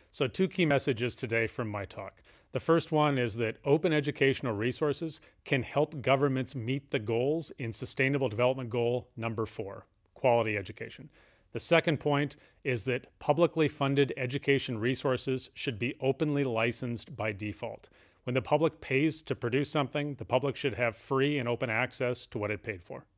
So two key messages today from my talk. The first one is that open educational resources can help governments meet the goals in Sustainable Development Goal number 4, quality education. The second point is that publicly funded education resources should be openly licensed by default. When the public pays to produce something, the public should have free and open access to what it paid for.